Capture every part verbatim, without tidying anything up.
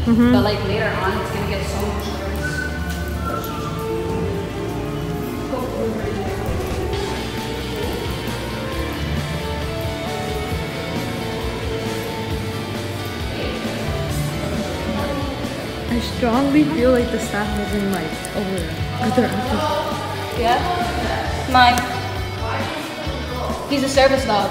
Mm-hmm. But like later on, it's gonna get so much worse. I strongly feel like the staff moving like over at their office. Yeah? Mine. He's a service dog.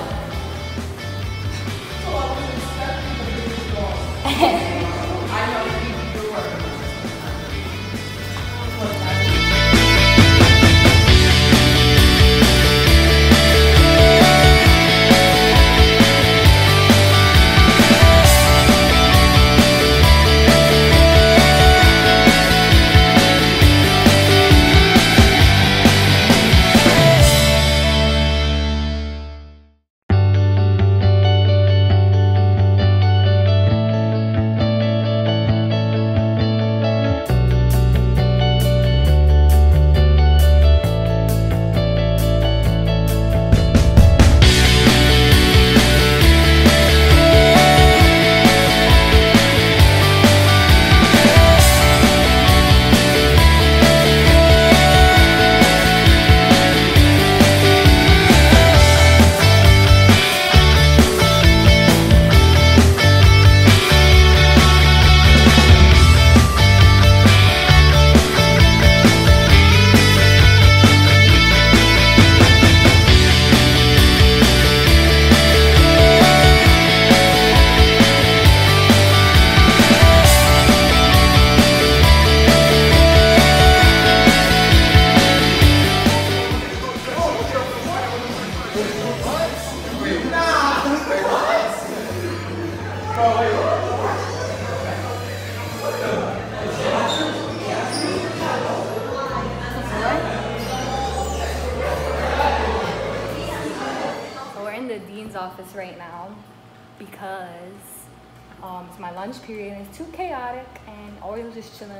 Office right now because um, it's my lunch period and it's too chaotic and Oreo's just chilling,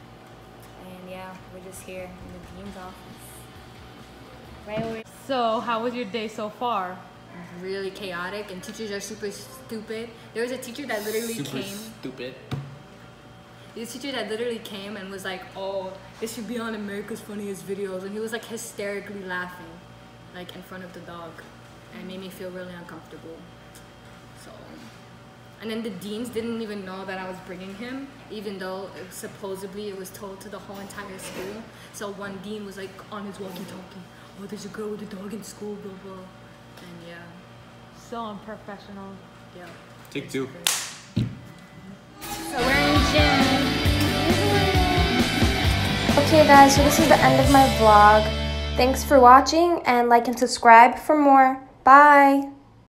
and yeah, we're just here in the dean's office. Right over. So how was your day so far? Really chaotic, and teachers are super stupid. There was a teacher that literally super came. Stupid. This teacher that literally came and was like, "Oh, this should be on America's Funniest Videos," and he was like hysterically laughing, like in front of the dog. And it made me feel really uncomfortable. So, and then the deans didn't even know that I was bringing him, even though it was, supposedly it was told to the whole entire school. So one dean was like on his walkie-talkie, "Oh, there's a girl with a dog in school, blah blah." And yeah. So unprofessional. Yeah. Take two. So we're in gym. Okay guys, so this is the end of my vlog. Thanks for watching and like and subscribe for more. Bye!